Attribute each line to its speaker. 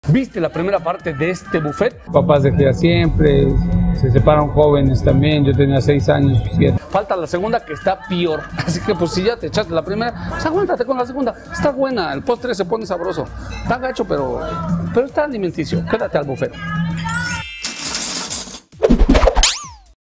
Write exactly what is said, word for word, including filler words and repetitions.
Speaker 1: ¿Viste la primera parte de este buffet?
Speaker 2: Papás de cría siempre, se separan jóvenes también, yo tenía seis años, siete.
Speaker 1: Falta la segunda que está peor, así que pues si ya te echaste la primera, pues aguántate con la segunda, está buena, el postre se pone sabroso, está gacho pero, pero está alimenticio, quédate al buffet.